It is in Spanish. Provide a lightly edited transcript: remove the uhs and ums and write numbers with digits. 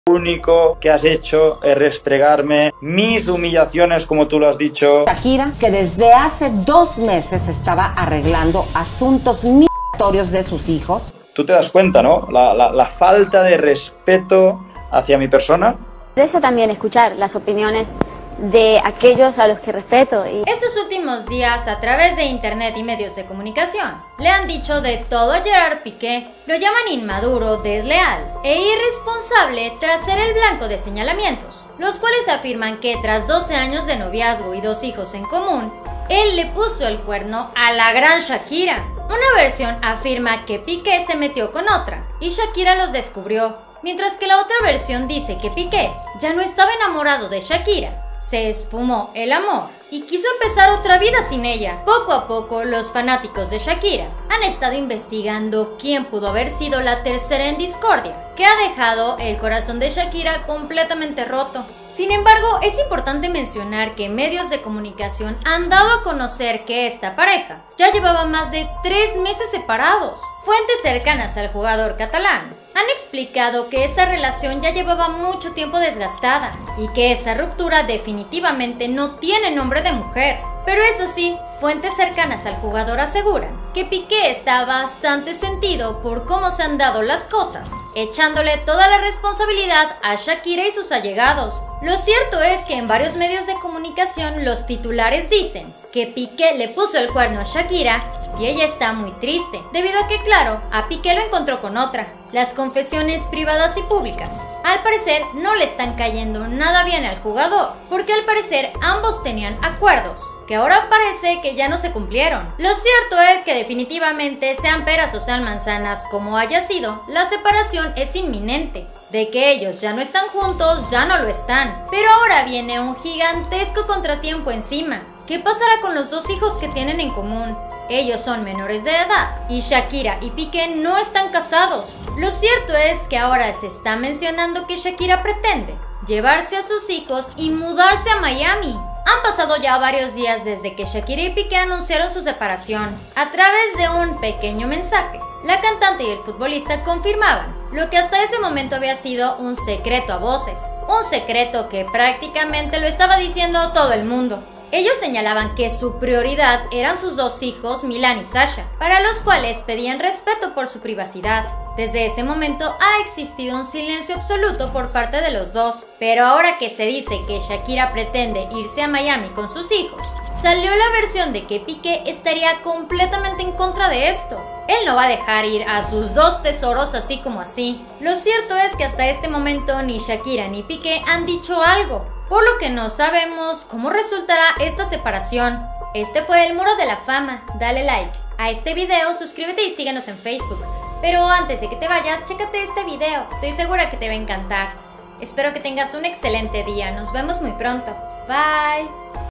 Lo único que has hecho es restregarme mis humillaciones, como tú lo has dicho. Shakira, que desde hace 2 meses estaba arreglando asuntos migratorios de sus hijos. Tú te das cuenta, ¿no? La falta de respeto hacia mi persona. Interesa también escuchar las opiniones de aquellos a los que respeto. Estos últimos días, a través de internet y medios de comunicación, le han dicho de todo a Gerard Piqué, lo llaman inmaduro, desleal e irresponsable tras ser el blanco de señalamientos, los cuales afirman que tras 12 años de noviazgo y 2 hijos en común, él le puso el cuerno a la gran Shakira. Una versión afirma que Piqué se metió con otra y Shakira los descubrió, mientras que la otra versión dice que Piqué ya no estaba enamorado de Shakira. Se esfumó el amor y quiso empezar otra vida sin ella. Poco a poco, los fanáticos de Shakira han estado investigando quién pudo haber sido la tercera en discordia, que ha dejado el corazón de Shakira completamente roto. Sin embargo, es importante mencionar que medios de comunicación han dado a conocer que esta pareja ya llevaba más de 3 meses separados. Fuentes cercanas al jugador catalán han explicado que esa relación ya llevaba mucho tiempo desgastada y que esa ruptura definitivamente no tiene nombre de mujer. Pero eso sí, fuentes cercanas al jugador aseguran que Piqué está bastante sentido por cómo se han dado las cosas, echándole toda la responsabilidad a Shakira y sus allegados. Lo cierto es que en varios medios de comunicación los titulares dicen que Piqué le puso el cuerno a Shakira y ella está muy triste, debido a que, claro, a Piqué lo encontró con otra. Las confesiones privadas y públicas, al parecer, no le están cayendo nada bien al jugador, porque al parecer ambos tenían acuerdos, que ahora parece que ya no se cumplieron. Lo cierto es que definitivamente, sean peras o sean manzanas, como haya sido, la separación es inminente. De que ellos ya no están juntos, ya no lo están. Pero ahora viene un gigantesco contratiempo encima. ¿Qué pasará con los 2 hijos que tienen en común? Ellos son menores de edad y Shakira y Piqué no están casados. Lo cierto es que ahora se está mencionando que Shakira pretende llevarse a sus hijos y mudarse a Miami. Han pasado ya varios días desde que Shakira y Piqué anunciaron su separación. A través de un pequeño mensaje, la cantante y el futbolista confirmaban lo que hasta ese momento había sido un secreto a voces. Un secreto que prácticamente lo estaba diciendo todo el mundo. Ellos señalaban que su prioridad eran sus 2 hijos, Milan y Sasha, para los cuales pedían respeto por su privacidad. Desde ese momento ha existido un silencio absoluto por parte de los dos, pero ahora que se dice que Shakira pretende irse a Miami con sus hijos, salió la versión de que Piqué estaría completamente en contra de esto. Él no va a dejar ir a sus 2 tesoros así como así. Lo cierto es que hasta este momento ni Shakira ni Piqué han dicho algo, por lo que no sabemos cómo resultará esta separación. Este fue el Muro de la Fama. Dale like a este video, suscríbete y síguenos en Facebook. Pero antes de que te vayas, chécate este video, estoy segura que te va a encantar. Espero que tengas un excelente día, nos vemos muy pronto. Bye.